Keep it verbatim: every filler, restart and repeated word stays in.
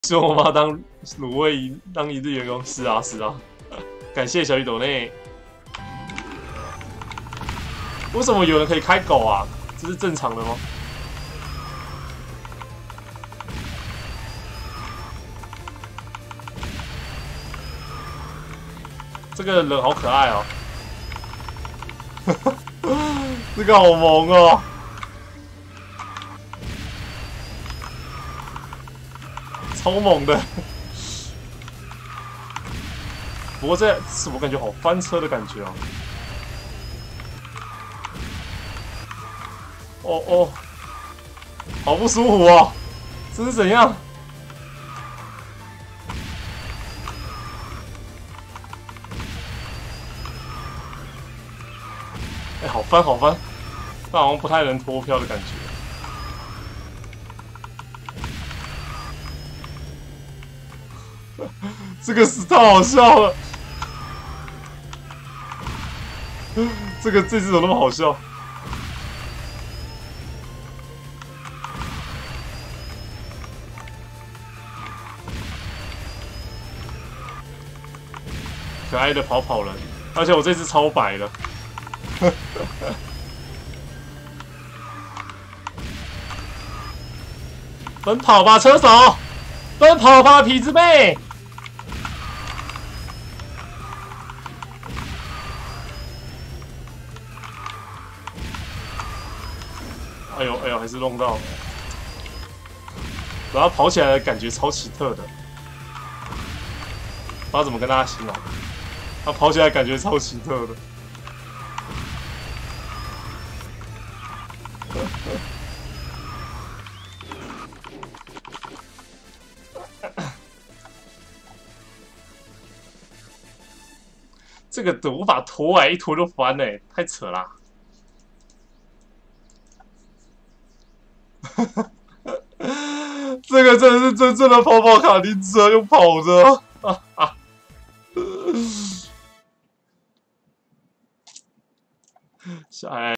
希望我把它当卤味当一日员工，是啊是啊。感谢小雨斗内。为什么有人可以开狗啊？这是正常的吗？这个人好可爱哦。这个好萌哦。超猛的。不过这我感觉好翻车的感觉啊！哦哦，好不舒服哦！这是怎样？哎、欸，好翻好翻，但好像不太能脱飘的感觉。这个是太好笑了。这个这只怎么那么好笑？可爱的跑跑人，而且我这只超白的。奔跑吧，车手！奔跑吧，痞子妹！哎呦哎呦，还是弄到。然后跑起来的感觉超奇特的，不知道怎么跟大家形容。他跑起来感觉超奇特的。这个无法拖哎，一拖就翻哎，太扯啦！这个真的是真正的跑跑卡丁车，用跑的。啊啊！下来。